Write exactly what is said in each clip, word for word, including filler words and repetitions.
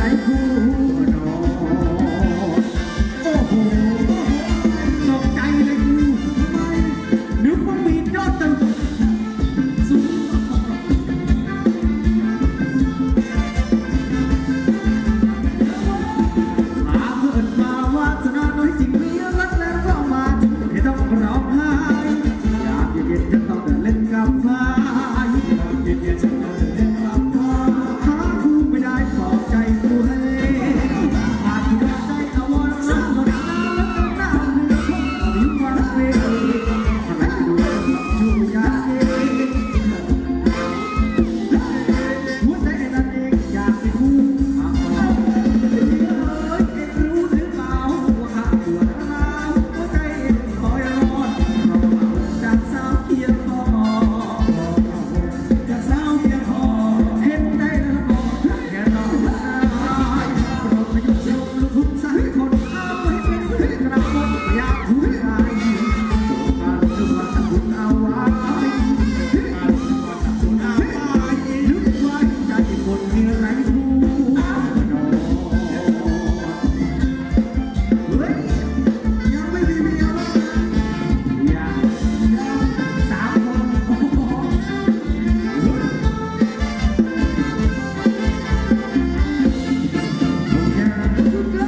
คู่นอนโอ้โหตกใจเลยกูทำไมนึกว่ามียอดตึกสูงหาเพื่อนมาวาสนาน้อยจริงมีรักแล้วก็มาถึงให้ต้องร้องไห้อยากเย็นๆจะต้องเดินเล่นกับพายเย็นๆจะต้องเดินเล่นกับพายหาคู่ไม่ได้ปลอบใจกูให้อาจจะใจเอาวันนั้นวันนั้นแล้วก็หน้าเรือคงเอาอยู่วันเวทำไมดูชูยาเองหัวใจนั่นเองอยากเป็นคู่เอ้ยเอ็งรู้หรือเปล่าว่าข้าปวดร้าวหัวใจคอยรอดเราเอาจากสาวเคียงคอจากสาวเคียงคอเห็นใจแล้วก็แค่เราได้โปรดพยุงสลบลูกทุ่งสักคนเอาให้เป็นเพื่อนกระปนอยากพูดอะไรโจทย์การเรื่องว่าจะพูดเอาไว้การเรื่องว่าจะพูดเอาไว้นึกไว้ใจคนที่ไร้คู่นอนเฮ้ยยังไม่มีเมียหรอกยังยังสามคนโอ้โหโอเคทุกคน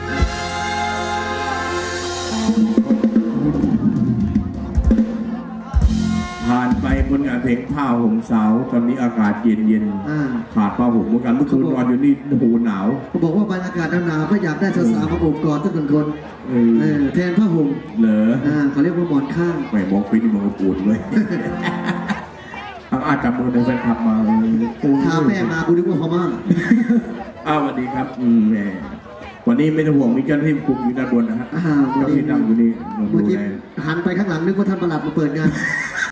ผ่านไปผลงานเพลงผ้าห่มสาวตอนนี้อากาศเย็นเย็นอ่าขาดผ้าห่มเหมือนกันเมื่อคืนนอนอยู่นี่โอ้โหหนาวเขาบอกว่าบรรยากาศหนาวๆก็อยากได้สาวๆมาโอบกอดสักหนึ่งคนเออเออแทนผ้าห่มเหรออ่าเขาเรียกว่าหมอนข้างแหมมองฟินมองปูนเลยอาจจับมือในแฟนคลับมาเออทาแป้งมากูนึกว่าพม่าอ้าวสวัสดีครับอืมแหมวันนี้ไม่ต้องห่วงมีเจ้าหน้าที่คุมอยู่ด้านบนนะฮะอ่าเจ้าหน้าที่นั่งอยู่นี่มาเมื่อดูกี้แลหันไปข้างหลังนึกว่าท่านประหลัดมาเปิดงาน